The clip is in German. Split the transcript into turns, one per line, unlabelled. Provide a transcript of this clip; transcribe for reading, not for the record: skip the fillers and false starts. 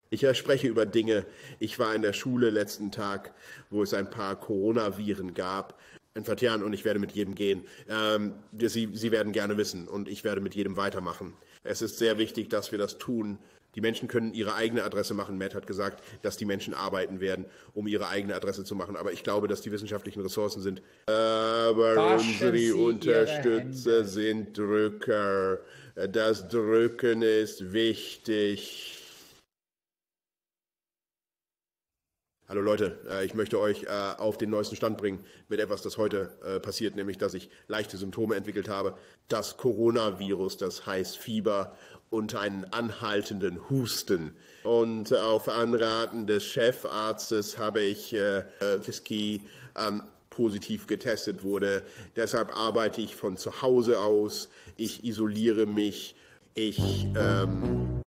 Ich spreche über Dinge. Ich war in der Schule letzten Tag, wo es ein paar Coronaviren gab. In Vertian und ich werde mit jedem gehen. Sie werden gerne wissen und ich werde mit jedem weitermachen. Es ist sehr wichtig, dass wir das tun. Die Menschen können ihre eigene Adresse machen. Matt hat gesagt, dass die Menschen arbeiten werden, um ihre eigene Adresse zu machen. Aber ich glaube, dass die wissenschaftlichen Ressourcen sind. Aber
Waschen
unsere
Sie Ihre
Unterstützer
Hände.
sind Drücker. Das Drücken ist wichtig. Hallo Leute, ich möchte euch auf den neuesten Stand bringen mit etwas, das heute passiert, nämlich dass ich leichte Symptome entwickelt habe. Das Coronavirus, das heißt Fieber und einen anhaltenden Husten. Und auf Anraten des Chefarztes habe ich Whisky positiv getestet wurde. Deshalb arbeite ich von zu Hause aus. Ich isoliere mich. Ich